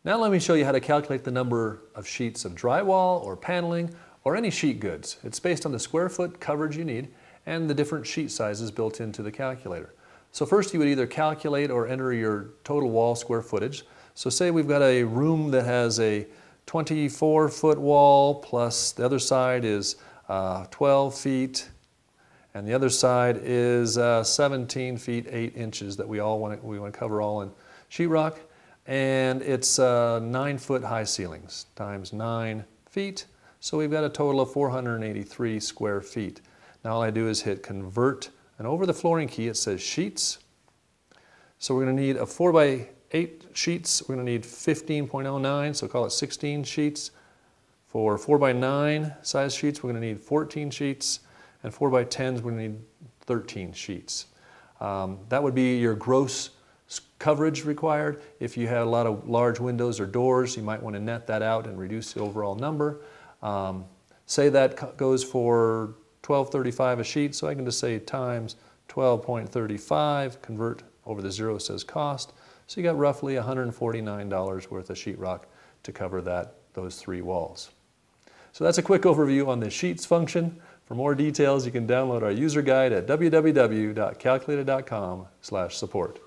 Now let me show you how to calculate the number of sheets of drywall or paneling or any sheet goods. It's based on the square foot coverage you need and the different sheet sizes built into the calculator. So first you would either calculate or enter your total wall square footage. So say we've got a room that has a 24-foot wall plus the other side is 12 feet and the other side is 17 feet 8 inches that we want to cover all in sheetrock. And it's 9-foot high ceilings times 9 feet. So we've got a total of 483 square feet. Now all I do is hit convert, and over the flooring key it says sheets. So we're going to need a 4x8 sheets. We're going to need 15.09, so call it 16 sheets. For 4x9 size sheets, we're going to need 14 sheets. And 4x10s, we're going to need 13 sheets. That would be your gross coverage required. If you had a lot of large windows or doors, you might want to net that out and reduce the overall number. Say that goes for $12.35 a sheet, so I can just say times 12.35, convert over the zero says cost. So you got roughly $149 worth of sheetrock to cover those 3 walls. So that's a quick overview on the sheets function. For more details, you can download our user guide at www.calculator.com/support.